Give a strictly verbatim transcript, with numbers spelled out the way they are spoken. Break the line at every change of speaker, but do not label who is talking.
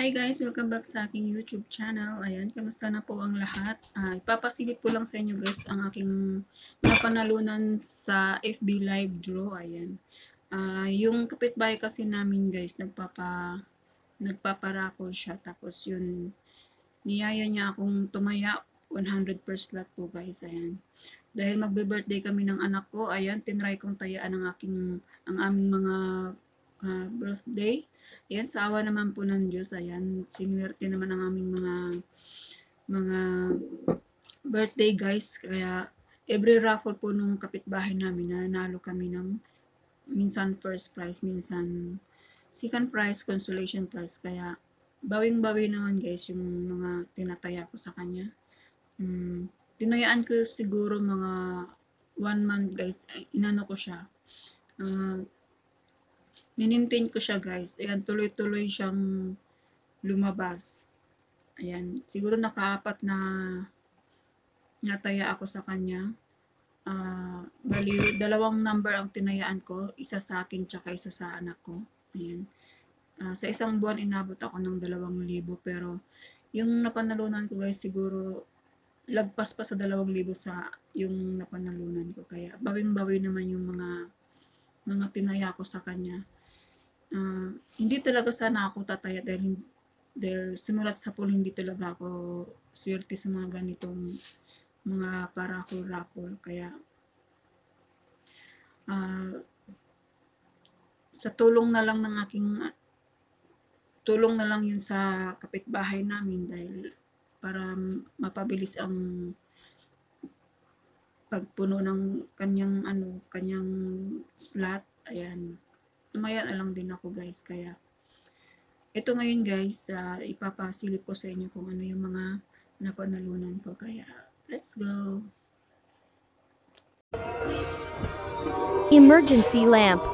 Hi guys! Welcome back sa aking YouTube channel. Ayan, kamusta na po ang lahat? Uh, ipapasilip ko lang sa inyo guys ang aking napanalunan sa F B Live Draw. Ayan. Uh, yung kapitbahay kasi namin guys, nagpapa, nagpaparakol siya. Tapos yun, niyaya niya akong tumaya one hundred per slot po guys. Ayan. Dahil magbe-birthday kami ng anak ko, ayan, tinry kong tayaan ang aking, ang aming mga uh, birthday. Ayan, sa awa naman po ng Diyos, ayan, sinuwerte naman ang aming mga mga birthday guys. Kaya every raffle po nung kapitbahay namin, nanalo kami ng minsan first prize, minsan second prize, consolation prize. Kaya bawing-bawi naman guys yung mga tinataya ko sa kanya. Hmm, tinayaan ko siguro mga one month guys, inano ko siya. Uh, Minintain ko siya guys. Ayan, tuloy-tuloy siyang lumabas. Ayan, siguro nakaapat na nataya ako sa kanya. Uh, bali, dalawang number ang tinayaan ko. Isa sa akin tsaka isa sa anak ko. Ayan. Uh, sa isang buwan inabot ako ng dalawang libo. Pero yung napanalunan ko guys, siguro lagpas pa sa dalawang libo sa yung napanalunan ko. Kaya bawing-bawi naman yung mga mga tinaya ko sa kanya. Uh, hindi talaga sana ako tataya dahil, dahil simulat sa pool hindi talaga ako swerte sa mga ganitong mga parakol-rakol. Kaya uh, sa tulong na lang ng aking tulong na lang yun sa kapitbahay namin dahil para mapabilis ang pagpuno ng kanyang ano kanyang slot. Ayan, tumaya na lang din ako guys. Kaya ito ngayon guys, uh, ipapasilip ko sa inyo kung ano yung mga napanalunan ko. Kaya let's go.
Emergency lamp.